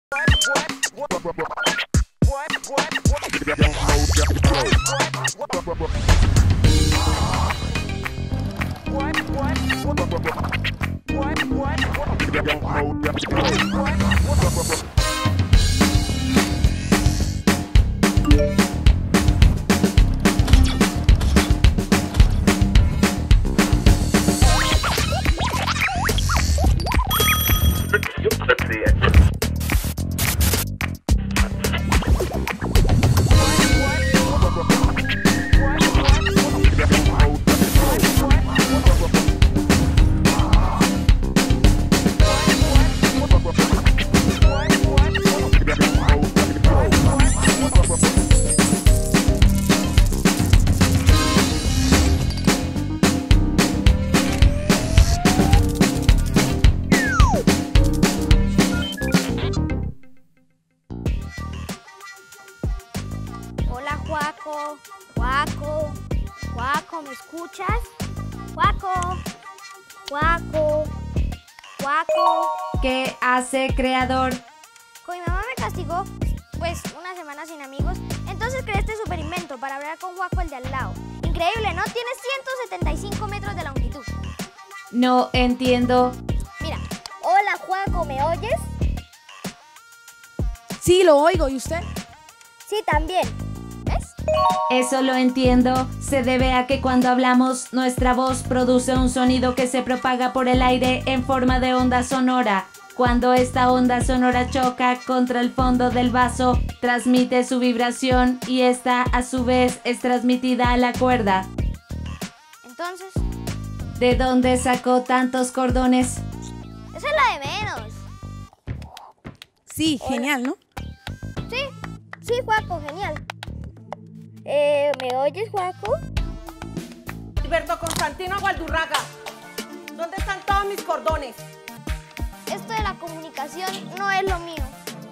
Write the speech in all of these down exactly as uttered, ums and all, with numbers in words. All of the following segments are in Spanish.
Hola, Juaco. Juaco. Juaco, ¿me escuchas? Juaco. Juaco. Juaco. ¿Qué hace, creador? Con mi mamá me castigó, pues, una semana sin amigos. Entonces creé este super invento para hablar con Juaco, el de al lado. Increíble, ¿no? Tiene ciento setenta y cinco metros de longitud. No entiendo. Mira. Hola, Juaco, ¿me oyes? Sí, lo oigo. ¿Y usted? Sí, también. ¿Ves? Eso lo entiendo. Se debe a que cuando hablamos, nuestra voz produce un sonido que se propaga por el aire en forma de onda sonora. Cuando esta onda sonora choca contra el fondo del vaso, transmite su vibración y esta, a su vez, es transmitida a la cuerda. Entonces, ¿De dónde sacó tantos cordones? eso es lo de menos. Sí, genial, ¿no? Sí, sí, Juaco, genial. Eh, ¿me oyes, Juaco? Alberto Constantino Gualdurraga, ¿dónde están todos mis cordones? Esto de la comunicación no es lo mío.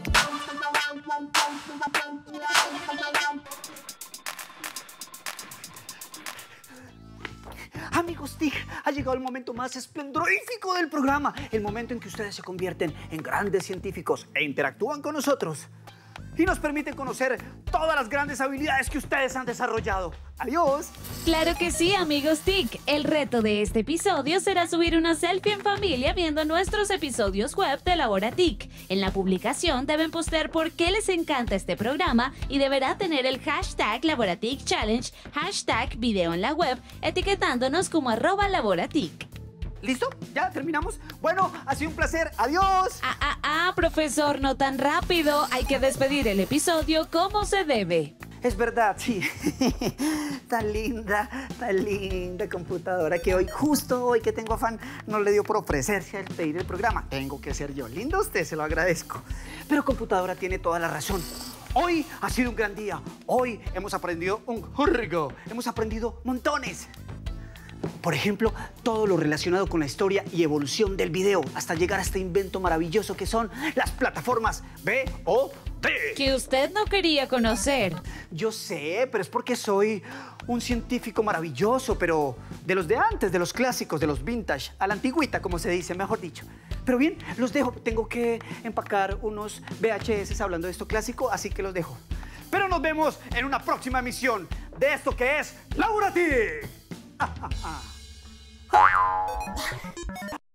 Amigos TIC, ha llegado el momento más esplendorífico del programa, el momento en que ustedes se convierten en grandes científicos e interactúan con nosotros y nos permiten conocer todas las grandes habilidades que ustedes han desarrollado. ¡Adiós! Claro que sí, amigos TIC. El reto de este episodio será subir una selfie en familia viendo nuestros episodios web de Labora TIC. En la publicación deben postear por qué les encanta este programa y deberá tener el hashtag LaboraTIC Challenge, hashtag video en la web, etiquetándonos como arroba LaboraTIC. ¿Listo? ¿Ya terminamos? Bueno, ha sido un placer. ¡Adiós! Ah, ah, ah, profesor, no tan rápido. Hay que despedir el episodio como se debe. Es verdad, sí. Tan linda, tan linda computadora que hoy, justo hoy que tengo afán, no le dio por ofrecerse al pedir el programa. Tengo que ser yo. Lindo usted, se lo agradezco. Pero computadora tiene toda la razón. Hoy ha sido un gran día. Hoy hemos aprendido un juego. Hemos aprendido montones. Por ejemplo, todo lo relacionado con la historia y evolución del video, hasta llegar a este invento maravilloso que son las plataformas V O D. Que usted no quería conocer. Yo sé, pero es porque soy un científico maravilloso, pero de los de antes, de los clásicos, de los vintage, a la antigüita, como se dice, mejor dicho. Pero bien, los dejo. Tengo que empacar unos V H S hablando de esto clásico, así que los dejo. Pero nos vemos en una próxima emisión de esto que es LaboraTIC.